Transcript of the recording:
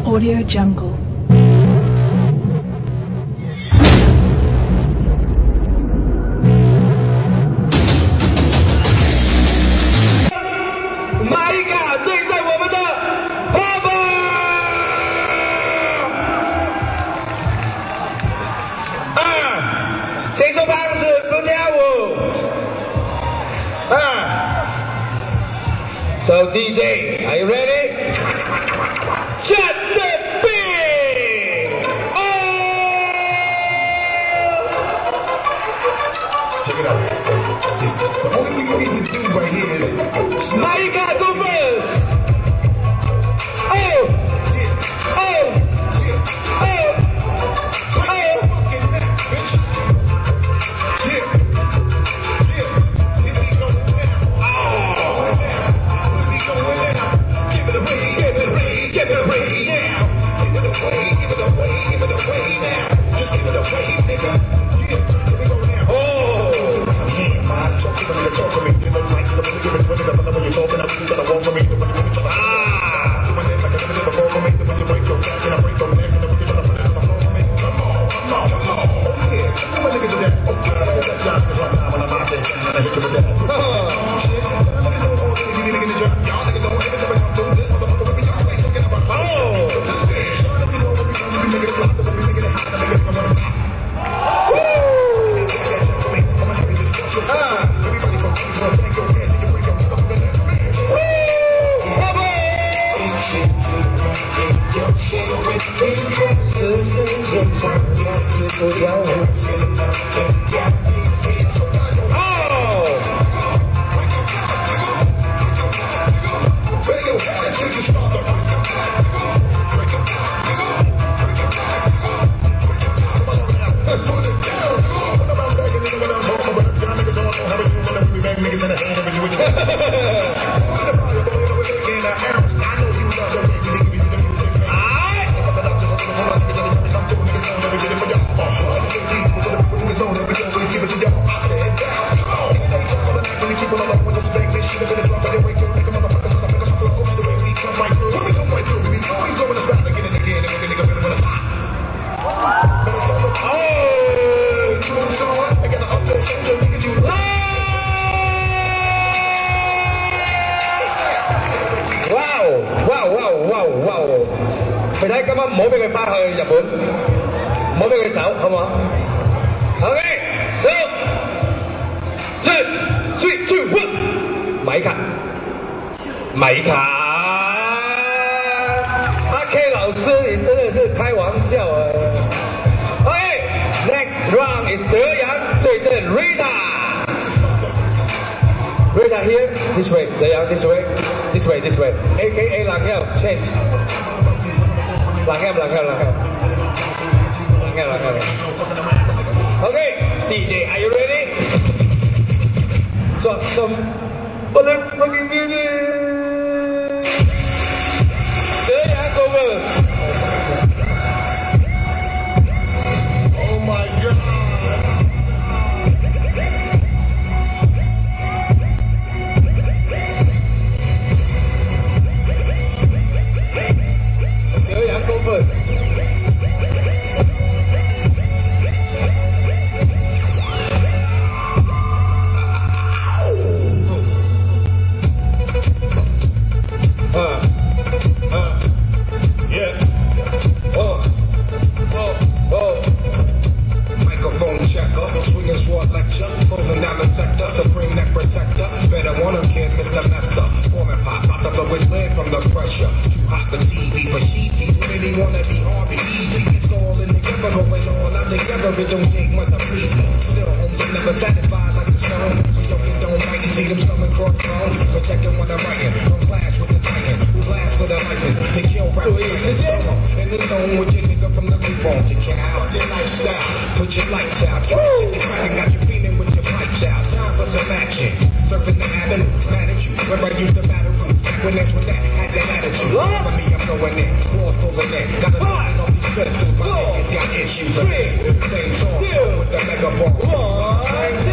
Audio Jungle. So DJ, are you ready? Shut the beat! Oh! Check it out. See, the only thing you need to do right here is Maika, go first! Oh! Oh! Oh! Mày thấy cái mâm mỗi bên người pha hơi Nhật Bản, mỗi bên người xấu không hả? Ok, so 6, 3, 2, 1， 米卡，米卡，阿 K 老师，你真的是开玩笑啊 ！OK，next round is 德阳对阵 Rita。Rita here, this way. 德阳 this way, this way, this way. AKA 冷笑 change. 冷笑。Okay, DJ, are you ready? 做什么？不能不给你。德阳 go first. oh my god. Go first. Yeah. Oh. Microphone checker, swinging sword lecture, closing down the sector, supreme neck protector. Better want him, kid, Mr. Messer. Forming pop, about to blow his lid from the pressure. Too hot for TV, but she really wanna be Harvey Easy. It's all in the together, going on, I'm together, it don't take much to please me. Still, homes are never satisfied like the stone. So yo, it don't bite, you see them coming cross town. Protecting what I'm writing, don't clash with the titan. Who blast with a lightning, they kill rappers in the zone with your nigga from the reform. To check out your lifestyle, put your lights out. Keep your shit cracking, got you feeling with your pipes out. Time for some action, surfing the avenue, mad at you. Where I used to battle group, back when that's when that had that attitude. For me, I'm going in, walls pulling in. Got a line on these pistols, my niggas got issues again. Same song, with the mega ball.